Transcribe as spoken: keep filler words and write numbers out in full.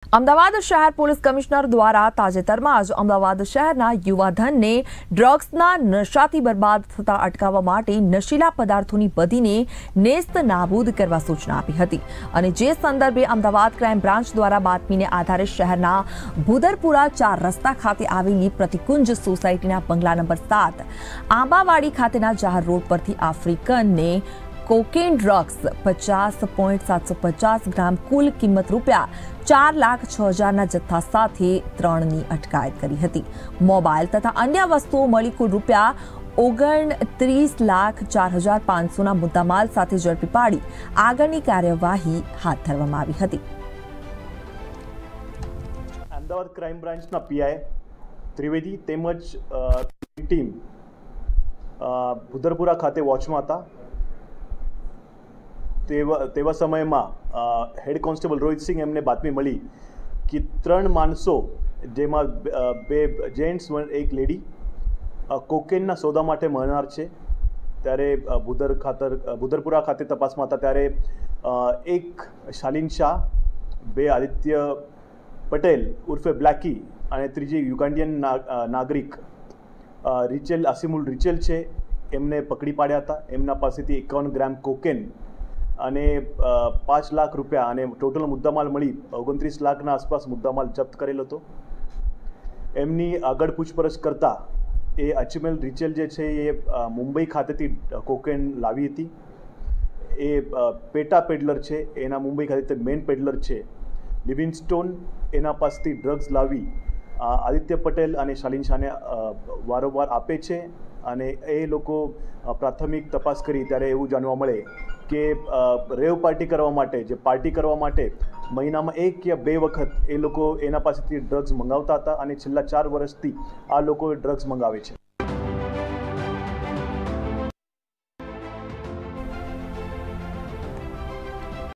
અમદાવાદ શહેર police commissioner દ્વારા તાજેતરમાં જ અમદાવાદ શહેરના યુવાધનને ડ્રગ્સના નશાથી બરબાદ થતા અટકાવવા માટે નશીલા પદાર્થોની બદીને નેસ્ત નાબૂદ કરવા સૂચના આપી હતી અને જે સંદર્ભે અમદાવાદ ક્રાઇમ બ્રાન્ચ દ્વારા બાતમીને આધારે શહેરના ભુદરપુરા ચાર રસ્તા ખાતે આવેલી પ્રતિકુંજ સોસાયટીના બંગલા નંબર સાત આંબાવાડી ખાતેના જાહેર રોડ પરથી આફ્રિકનને કોકેન ડ્રગ્સ પચાસ પોઈન્ટ સાતસો પચાસ ગ્રામ કુલ કિંમત રૂપિયા ચાર લાખ છ હજારના જથ્થા સાથે ત્રણની અટકાયત કરી હતી। મોબાઈલ તથા અન્ય વસ્તુઓ મળી કુલ રૂપિયા ઓગણત્રીસ લાખ ચાર હજાર પાંચસોના મુદ્દામાલ સાથે ઝડપી પાડી આગળની કાર્યવાહી હાથ ધરવામાં આવી હતી। અમદાવાદ ક્રાઇમ બ્રાન્ચના પીઆઈ ત્રિવેદી તેમજ ટીમ ભુદરપુરા ખાતે વોચમાં હતા। તેવા તેવા સમયમાં હેડ કોન્સ્ટેબલ રોહિતસિંહ એમને બાતમી મળી કે ત્રણ માણસો જેમાં બે જેન્ટ્સ એક લેડી કોકેનના સોદા માટે મળનાર છે। ત્યારે ભુદર ખાતર ભુદરપુરા ખાતે તપાસમાં હતા ત્યારે એક શાલીન શાહ, બે આદિત્ય પટેલ ઉર્ફે બ્લેકી અને ત્રીજી યુગાન્ડિયન નાગરિક રિચેલ આસિમુલ રિચેલ છે એમને પકડી પાડ્યા હતા। એમના પાસેથી એકાવન ગ્રામ કોકેન અને પાંચ લાખ રૂપિયા અને ટોટલ મુદ્દામાલ મળી ઓગણત્રીસ લાખના આસપાસ મુદ્દામાલ જપ્ત કરેલો હતો। એમની આગળ પૂછપરછ કરતા એ અચમેલ રિચેલ જે છે એ મુંબઈ ખાતેથી કોકેન લાવી હતી। એ પેટા પેડલર છે, એના મુંબઈ ખાતે મેઇન પેડલર છે। લિવિંગસ્ટોન એના પાસેથી ડ્રગ્સ લાવી આદિત્ય પટેલ અને શાલીન શાહને વારંવાર આપે છે અને એ લોકો પ્રાથમિક તપાસ કરી ત્યારે એવું જાણવા મળે કે રેવ પાર્ટી કરવા માટે જે પાર્ટી કરવા માટે મહિનામાં એક યા બે વખત એ લોકો એના પાસેથી ડ્રગ્સ મંગાવતા હતા અને છેલ્લા ચાર વર્ષથી આ લોકો ડ્રગ્સ મંગાવે છે।